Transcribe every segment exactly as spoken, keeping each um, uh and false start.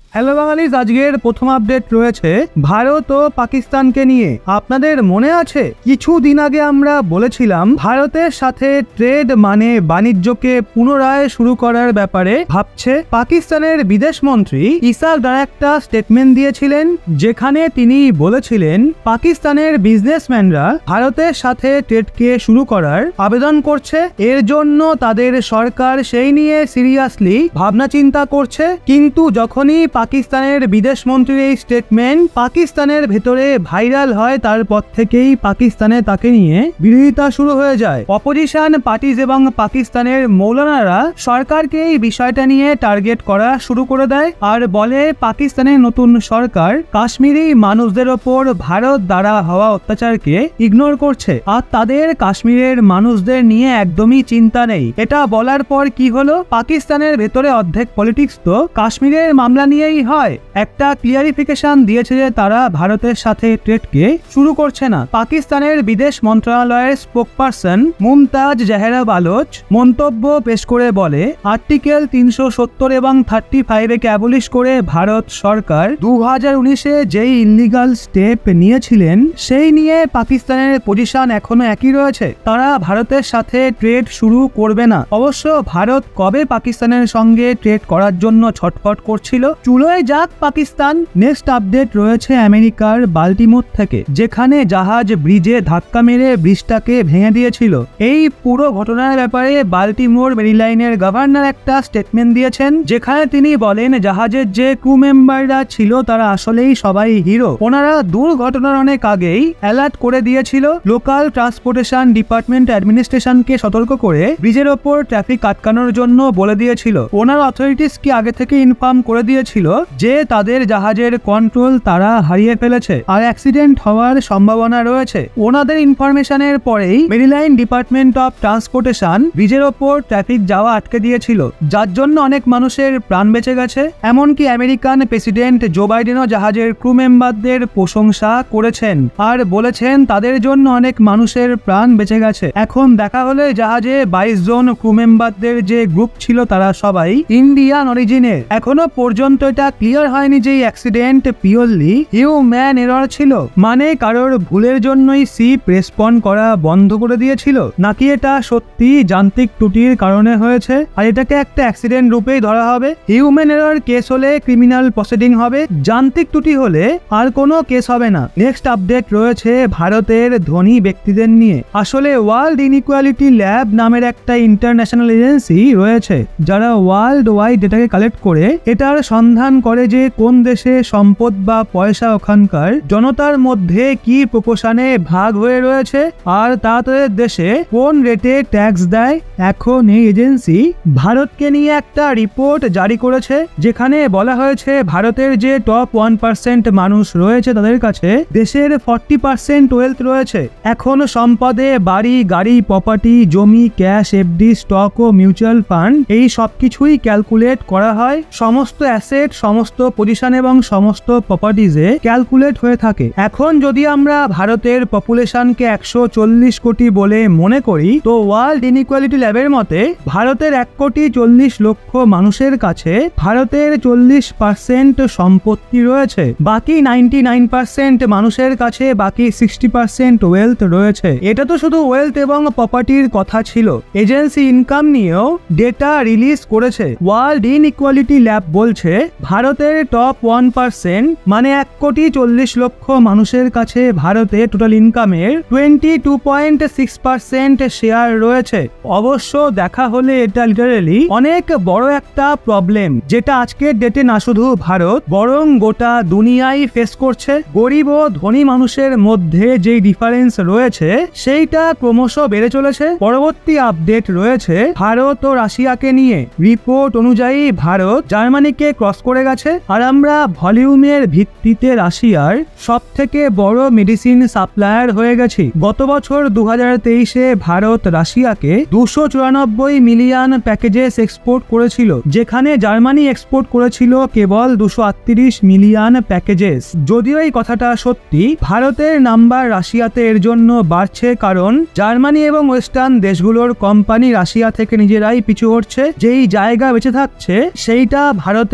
Hello বাঙালিজ, আজকের প্রথম update রয়েছে ভারত ও পাকিস্তানকে নিয়ে। আপনাদের মনে আছে কিছুদিন আগে আমরা বলেছিলাম ভারতের সাথে ট্রেড মানে বাণিজ্যকে পুনরায় শুরু করার ব্যাপারে ভাবছে। পাকিস্তানের বিদেশ মন্ত্রী ইসাক ডার একটা স্টেটমেন্ট দিয়েছিলেন, যেখানে তিনি বলেছিলেন পাকিস্তানের বিজনেসম্যানরা ভারতের সাথে ট্রেডকে শুরু করার আবেদন করছে, এর জন্য তাদের সরকার সেই নিয়ে সিরিয়াসলি ভাবনা চিন্তা করছে। কিন্তু যখনই পাকিস্তানের বিদেশ মন্ত্রীর এই স্টেটমেন্ট পাকিস্তানের ভেতরে ভাইরাল হয়, তারপর থেকেই পাকিস্তানে তাকে নিয়ে বিরোধিতা শুরু হয়ে যায়। অপোজিশন পার্টিজ এবং পাকিস্তানের মৌলানারা সরকারকে এই বিষয়টা নিয়ে টার্গেট করা শুরু করে দেয় আর বলে পাকিস্তানের নতুন সরকার কাশ্মীরি মানুষদের ওপর ভারত দ্বারা হওয়া অত্যাচারকে ইগনোর করছে আর তাদের কাশ্মীরের মানুষদের নিয়ে একদমই চিন্তা নেই। এটা বলার পর কি হলো, পাকিস্তানের ভেতরে অর্ধেক পলিটিক্স তো কাশ্মীরের মামলা নিয়ে হয়। একটা ক্লিয়ারিফিকেশন দিয়েছে যে তারা ভারতের সাথে ট্রেডকে শুরু করছে না। পাকিস্তানের বিদেশ মন্ত্রণালয়ের স্পোকপারসন মুমতাজ জাহেরা বালোচ মন্তব্য পেশ করে বলে, আর্টিকেল তিনশো সত্তর এবং থার্টি ফাইভ একে অ্যাবলিশ করে ভারত সরকার দু হাজার উনিশে যেই ইলিগাল স্টেপ নিয়েছিলেন সেই নিয়ে পাকিস্তানের পজিশন এখনো একই রয়েছে। তারা ভারতের সাথে ট্রেড শুরু করবে না। অবশ্য ভারত কবে পাকিস্তানের সঙ্গে ট্রেড করার জন্য ছটফট করছিল, চুলোয় যাক পাকিস্তান। নেক্সট আপডেট রয়েছে আমেরিকার বাল্টিমোর থেকে, যেখানে জাহাজ ব্রিজে ধাক্কা মেরে ব্রিজটাকে ভেঙে দিয়েছিল। এই পুরো ঘটনার ব্যাপারে বাল্টিমোর মেরিলাইনের গভর্নর একটা স্টেটমেন্ট দিয়েছেন, যেখানে তিনি বলেন জাহাজের যে ক্রু মেম্বাররা ছিল তারা আসলেই সবাই হিরো। ওনারা দুর্ঘটনার অনেক আগেই অ্যালার্ট করে দিয়েছিল, লোকাল ট্রান্সপোর্টেশন ডিপার্টমেন্ট অ্যাডমিনিস্ট্রেশনকে সতর্ক করে ব্রিজের ওপর ট্রাফিক আটকানোর জন্য বলে দিয়েছিল। ওনার অথরিটিস কি আগে থেকে ইনফর্ম করে দিয়েছিল যে তাদের জাহাজের কন্ট্রোল তারা হারিয়ে ফেলেছে আর অ্যাক্সিডেন্ট হওয়ার সম্ভাবনা রয়েছে। ওনাদের ইনফরমেশনের পরেই মেরিলাইন ডিপার্টমেন্ট অফ ট্রান্সপোর্টেশন ব্রিজের ওপর ট্রাফিক যাওয়া আটকে দিয়েছিল, যার জন্য অনেক মানুষের প্রাণ বেঁচে গেছে। এমনকি আমেরিকান প্রেসিডেন্ট জো বাইডেনও জাহাজের ক্রু মেম্বারদের প্রশংসা করেছেন আর বলেছেন তাদের জন্য অনেক মানুষের প্রাণ বেঁচে গেছে। এখন দেখা হলে জাহাজে বাইশ জন ক্রু মেম্বারদের যে গ্রুপ ছিল তারা সবাই ইন্ডিয়ান অরিজিনের। এখনো পর্যন্ত এটা ক্লিয়ার হয়নি যে অ্যাক্সিডেন্ট পিওরলি হিউম্যান এরর ছিল, মানে কারোর ভুলের জন্যই শিপ রেসপন্ড করা বন্ধ করে দিয়েছিল, নাকি এটা সত্যি যান্ত্রিক ত্রুটির কারণে হয়েছে আর এটাকে একটা অ্যাক্সিডেন্ট রূপেই ধরা হবে। হিউম্যান এরর কেস হলে ক্রিমিনাল প্রসিডিং হবে, যান্ত্রিক ত্রুটি হলে আর কোনো কেস হবে না। নেক্সট আপডেট রয়েছে ভারতের ধনী ব্যক্তিদের নিয়ে। আসলে ওয়ার্ল্ড ইনইকুয়ালিটি ল্যাব নামের একটা ইন্টারন্যাশনাল এজেন্সি রয়েছে যারা ওয়ার্ল্ড ওয়াইড ডেটাকে কালেক্ট করে এটার সন্ধান করে যে কোন দেশে সম্পদ বা পয়সা ওখানকার জনতার মধ্যে কি প্রপোর্শনে ভাগ হয়ে রয়েছে আর তাদের দেশে কোন রেটে ট্যাক্স দেয়। এখন এই এজেন্সি ভারতকে নিয়ে একটা রিপোর্ট জারি করেছে, যেখানে বলা হয়েছে ভারতের যে টপ ওয়ান পার্সেন্ট মানুষ রয়েছে তাদের কাছে দেশের ফর্টি পার্সেন্ট ওয়েলথ রয়েছে। এখন সম্পদে বাড়ি, গাড়ি, প্রপার্টি, জমি, ক্যাশ, এফডি, স্টক ও মিউচুয়াল ফান্ড এই সবকিছুই ক্যালকুলেট করা হয়। সমস্ত অ্যাসেট, সমস্ত পজিশন এবং সমস্ত প্রপার্টিজে ক্যালকুলেট হয়ে থাকে। এখন যদি আমরা ভারতের পপুলেশনকে একশো চল্লিশ কোটি বলে মনে করি, তো ওয়ার্ল্ড ইনইকুয়ালিটি ল্যাবের মতে ভারতের এক কোটি চল্লিশ লক্ষ মানুষের কাছে ভারতের চল্লিশ পার্সেন্ট সম্পত্তি রয়েছে, বাকি নাইনটি নাইন পার্সেন্ট মানুষের কাছে বাকি সিক্সটি পার্সেন্ট ওয়েলথ রয়েছে। এটা তো শুধু ওয়েলথ এবং প্রপার্টির কথা ছিল, এজেন্সি ইনকাম নিয়েও ডেটা রিলিজ করেছে। ওয়ার্ল্ড ইনইকুয়ালিটি ল্যাব বলছে ভারতের টপ ওয়ান পার্সেন্ট মানে এক কোটি চল্লিশ লক্ষ মানুষের কাছে ভারতে টোটাল ইনকামের twenty two point six percent share রয়েছে। অবশ্য দেখা হলে এটা লিটারেলি অনেক বড় একটা প্রবলেম, যেটা আজকের ডেটে না শুধু ভারত বরং গোটা দুনিয়ায় ফেস করছে। গরিব ও ধনী মানুষের মধ্যে যে ডিফারেন্স রয়েছে সেইটা ক্রমশ বেড়ে চলেছে। পরবর্তী আপডেট রয়েছে ভারত ও রাশিয়াকে নিয়ে। রিপোর্ট অনুযায়ী ভারত জার্মানিকে ক্রস করে গেছে আর আমরা ভলিউমের ভিত্তিতে রাশিয়ার সব থেকে বড় মেডিসিন সাপ্লায়ার হয়ে গেছি। গত বছর দু হাজার তেইশে ভারত রাশিয়াকে দুশো চুরানব্বই মিলিয়ন প্যাকেজেস এক্সপোর্ট করেছিল, যেখানে জার্মানি এক্সপোর্ট করেছিল কেবল দুশো আটত্রিশ মিলিয়ন প্যাকেজেস। যদিও এই কথাটা সত্যি, ভারতের নাম্বার রাশিয়াতে এর জন্য বাড়ছে, কারণ জার্মানি এবং ওয়েস্টার্ন দেশগুলোর কোম্পানি রাশিয়া থেকে নিজেরাই পিছু হটছে। যেই জায়গা বেঁচে থাকছে সেইটা ভারতের ফার্ম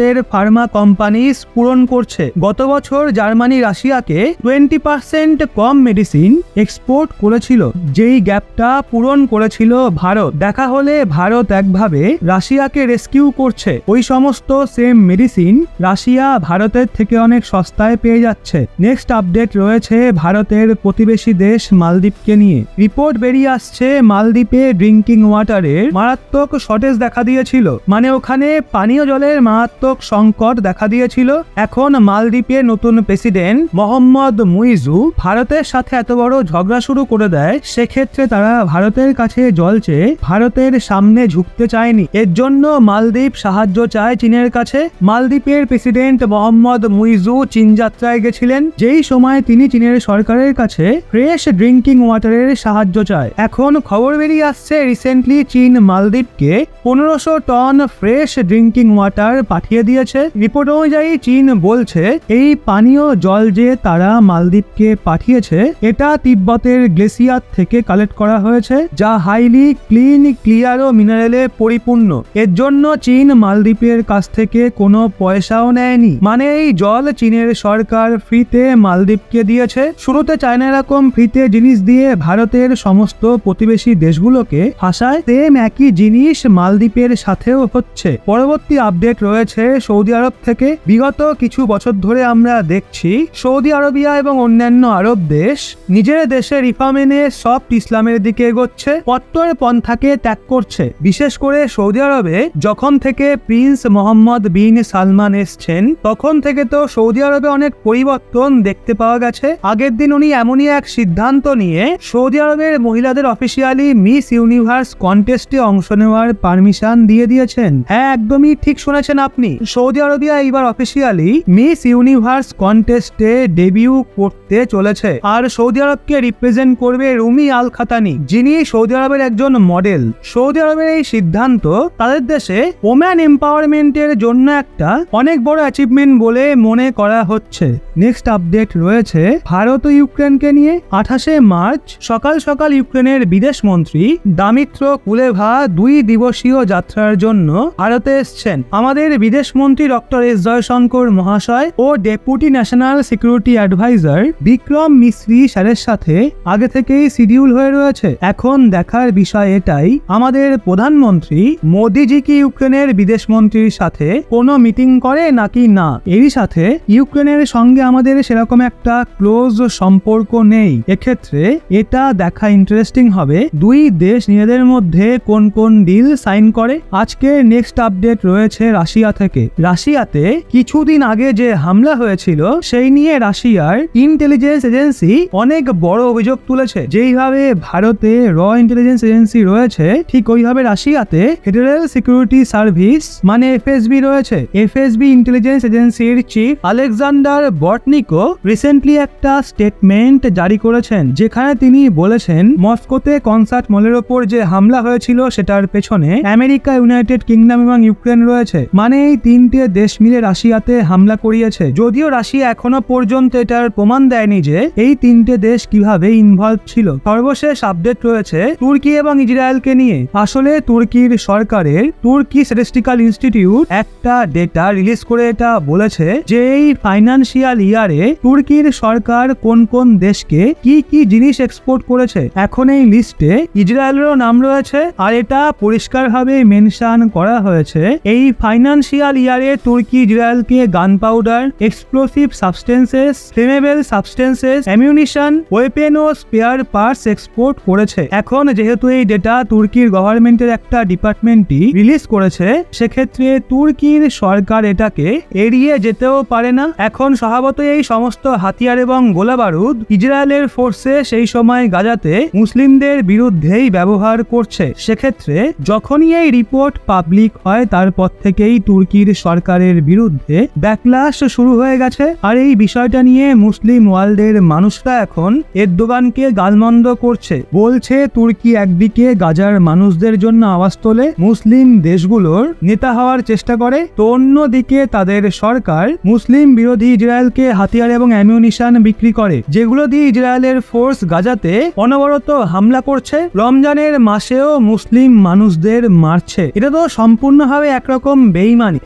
ফার্মা কোম্পানিজ পূরণ করছে। গত বছর জার্মানি রাশিয়াকে টোয়েন্টি পার্সেন্ট কম মেডিসিন এক্সপোর্ট করেছিল, যেই গ্যাপটা পূরণ করেছিল ভারত। দেখা হলে ভারত একভাবে রাশিয়াকে রেস্কিউ করছে। ওই সমস্ত সেম মেডিসিন রাশিয়া ভারতের থেকে অনেক সস্তায় পেয়ে যাচ্ছে। নেক্সট আপডেট রয়েছে ভারতের প্রতিবেশী দেশ মালদ্বীপকে নিয়ে। রিপোর্ট বেরিয়ে আসছে মালদ্বীপে ড্রিঙ্কিং ওয়াটারের মারাত্মক শর্টেজ দেখা দিয়েছিল, মানে ওখানে পানীয় জলের মারাত্মক সংকট দেখা দিয়েছিল। এখন মালদ্বীপের নতুন প্রেসিডেন্ট মোহাম্মদ মুইজু ভারতের সাথে এত বড় ঝগড়া শুরু করে দেয়, সেক্ষেত্রে তারা ভারতের কাছে জল চেয়ে ভারতের সামনে ঝুঁকতে চায়নি। এর জন্য মালদ্বীপ সাহায্য চায় চীনের কাছে। মালদ্বীপের প্রেসিডেন্ট মোহাম্মদ মুইজু চীন যাত্রায় গেছিলেন, যেই সময় তিনি চীনের সরকারের কাছে ফ্রেশ ড্রিঙ্কিং ওয়াটারের সাহায্য চায়। এখন খবর বেরিয়ে আসছে রিসেন্টলি চীন মালদ্বীপকে পনেরোশো টন ফ্রেশ ড্রিঙ্কিং ওয়াটার পাঠিয়ে দিয়েছে। রিপোর্ট অনুযায়ী চীন বলছে এই পানীয় জল যে তারা মালদ্বীপকে পাঠিয়েছে এটা তিব্বতের গ্লেসিয়ার থেকে কালেক্ট করা হয়েছে, যা হাইলি ক্লিন, ক্লিয়ার ও মিনারেলে পরিপূর্ণ। এর জন্য চীন মালদ্বীপের কাছ থেকে কোনো পয়সাও নেয়নি, মানে এই জল চীনের সরকার ফ্রিতে মালদ্বীপকে দিয়েছে। শুরুতে চায়না এরকম ফ্রিতে জিনিস দিয়ে ভারতের সমস্ত প্রতিবেশী দেশগুলোকে হাসায়, সেম একই জিনিস মালদ্বীপের সাথেও হচ্ছে। পরবর্তী আপডেট রয়েছে সৌদি আরব থেকে। বিগত কিছু বছর ধরে আমরা দেখছি সৌদি আরবিয়া এবং অন্যান্য আরব দেশ নিজের দেশে রিফর্ম এনে সফট ইসলামের দিকে এগোচ্ছে, কট্টর পন্থাকে ত্যাগ করছে। বিশেষ করে সৌদি আরবে যখন থেকে প্রিন্স মোহাম্মদ বিন সালমান এসছেন তখন থেকে তো সৌদি আরবে অনেক পরিবর্তন দেখতে পাওয়া গেছে। আগের দিন উনি এমনই এক সিদ্ধান্ত নিয়ে সৌদি আরবের মহিলাদের অফিসিয়ালি মিস ইউনিভার্স কন্টেস্টে অংশ নেওয়ার পারমিশন দিয়ে দিয়েছেন। হ্যাঁ, একদমই ঠিক শুনেছেন আপনি। সৌদি আরবিয়া এবার অফিসিয়ালি মিস ইউনিভার্স কন্টেস্টে ডেবিউ করতে চলেছে, আর সৌদি আরবকে রিপ্রেজেন্ট করবে রুমি আল খাতানি, যিনি সৌদি আরবের একজন মডেল। সৌদি আরবের এই সিদ্ধান্ত তাদের দেশে ওম্যান এম্পাওয়ারমেন্টের জন্য একটা অনেক বড় অ্যাচিভমেন্ট বলে মনে করা হচ্ছে। নেক্সট আপডেট রয়েছে ভারত ও ইউক্রেনকে নিয়ে। আঠাশে মার্চ সকাল সকাল ইউক্রেনের বিদেশ মন্ত্রী দামিত্র কুলেভা দুই দিবসীয় যাত্রার জন্য ভারতে এসছেন। আমাদের বিদেশ মন্ত্রী ডক্টর এস জয়শঙ্কর মহাশয় ও deputy national security adviser Vikram Misri স্যারের সাথে আগে থেকেই শিডিউল হয়ে রয়েছে। এখন দেখার বিষয় এটাই, আমাদের প্রধানমন্ত্রী মোদিজি কি ইউক্রেনের বিদেশ মন্ত্রীর সাথে কোনো মিটিং করে নাকি না। এরই সাথে ইউক্রেনের সঙ্গে আমাদের সেরকম একটা ক্লোজ সম্পর্ক নেই। এক্ষেত্রে এটা দেখা ইন্টারেস্টিং হবে দুই দেশ নিজেদের মধ্যে কোন কোন ডিল সাইন করে। আজকে নেক্সট আপডেট রয়েছে রাশিয়া থেকে। রাশিয়াতে কিছুদিন আগে যে হামলা হয়েছিল সেই নিয়ে রাশিয়ার ইন্টেলিজেন্স এজেন্সি অনেক বড় অভিযোগ তুলেছে। যেইভাবে ভারতে র ইন্টেলিজেন্স এজেন্সি রয়েছে ঠিক ওইভাবে রাশিয়াতে ফেডারেল সিকিউরিটি সার্ভিস মানে এফএসবি রয়েছে। এফএসবি ইন্টেলিজেন্স এজেন্সির চিফ আলেকজান্ডার বটনিকো রিসেন্টলি একটা স্টেটমেন্ট জারি করেছেন, যেখানে তিনি বলেছেন মস্কোতে কনসার্ট মলের ওপর যে হামলা হয়েছিল সেটার পেছনে আমেরিকা, ইউনাইটেড কিংডম এবং ইউক্রেন রয়েছে, মানে এই তিনটে দেশ মিলে রাশিয়াতে হামলা করিয়েছে। যদিও রাশিয়া এখনো পর্যন্ত এটার প্রমাণ দেয়নি যে এই তিনটে দেশ কিভাবে ইনভলভ ছিল। সর্বশেষ আপডেট রয়েছে তুর্কি এবং ইসরায়েলকে নিয়ে। আসলে তুর্কির সরকারের তুর্কি স্ট্যাটিস্টিক্যাল ইনস্টিটিউট একটা ডেটা রিলিজ করে এটা বলেছে যে এই ফাইন্যান্সিয়াল ইয়ারে তুর্কির সরকার কোন কোন দেশকে কি কি জিনিস এক্সপোর্ট করেছে। এখন এই লিস্টে ইসরায়েলেরও নাম রয়েছে, আর এটা পরিষ্কারভাবে মেনশন করা হয়েছে এই ফাইন্যান্সিয়াল ইয়ারে তুর্কি ইসরায়েলকে gun powder, explosive substances, flammable substances, ammunition, weapon ও স্পেয়ার পার্টস এক্সপোর্ট করেছে। এখন যেহেতু এই ডেটা তুর্কির গভর্নমেন্টের একটা ডিপার্টমেন্টই রিলিজ করেছে, সেক্ষেত্রে তুর্কির সরকার এটাকে এড়িয়ে যেতেও পারে না। এখন স্বভাবতই এই সমস্ত হাতিয়ার এবং গোলা বারুদ ইসরায়েলের ফোর্সে সেই সময় গাজাতে মুসলিমদের বিরুদ্ধেই ব্যবহার করছে। সেক্ষেত্রে যখনই এই রিপোর্ট পাবলিক হয় তারপর থেকেই তুর্কির সরকারের বিরুদ্ধে ব্যাকলাশ শুরু হয়ে গেছে। আর এই বিষয়টা নিয়ে মুসলিম ওয়ার্ল্ডের মানুষরা এখন এরদোগানকে গালমন্দ করছে, বলছে তুর্কি একদিকে গাজার মানুষদের জন্য আওয়াজ তোলে, মুসলিম দেশগুলোর নেতা হওয়ার চেষ্টা করে, তো অন্যদিকে তাদের সরকার মুসলিম বিরোধী ইসরায়েলকে হাতিয়ার এবং অ্যামিউনিশন বিক্রি করে, যেগুলো দিয়ে ইসরায়েলের ফোর্স গাজাতে অনবরত হামলা করছে। রমজানের মাসেও মুসলিম মানুষদের মারছে। এটা তো সম্পূর্ণভাবে একরকম বেইমানি। এখন এই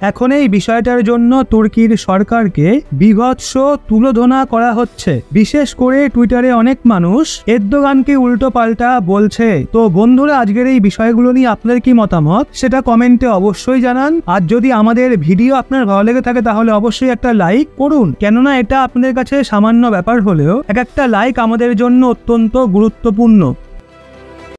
বিষয়টার জন্য তুর্কির সরকারকে বিভৎস তুলোধনা করা হচ্ছে। বিশেষ করে টুইটারে অনেক মানুষ এরদোগানকে উল্টো পাল্টা বলছে। তো বন্ধুরা, আজকের এই বিষয়গুলো নিয়ে আপনাদের কি মতামত সেটা কমেন্টে অবশ্যই জানান। আর যদি আমাদের ভিডিও আপনার ভালো লেগে থাকে তাহলে অবশ্যই একটা লাইক করুন, কেননা এটা আপনাদের কাছে সামান্য ব্যাপার হলেও এক একটা লাইক আমাদের জন্য অত্যন্ত গুরুত্বপূর্ণ।